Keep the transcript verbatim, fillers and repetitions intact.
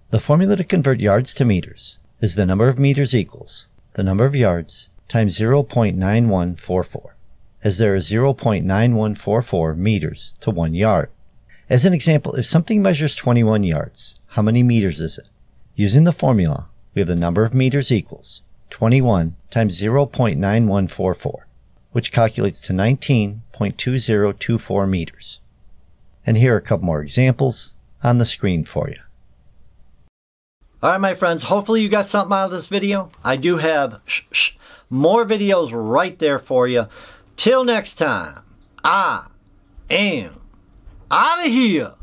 The formula to convert yards to meters is the number of meters equals the number of yards times zero point nine one four four, as there is zero point nine one four four meters to one yard. As an example, if something measures twenty-one yards, how many meters is it? Using the formula, we have the number of meters equals twenty-one times zero point nine one four four, which calculates to nineteen point two zero two four meters. And here are a couple more examples on the screen for you. Alright my friends, hopefully you got something out of this video. I do have sh sh more videos right there for you. Till next time, I am out of here.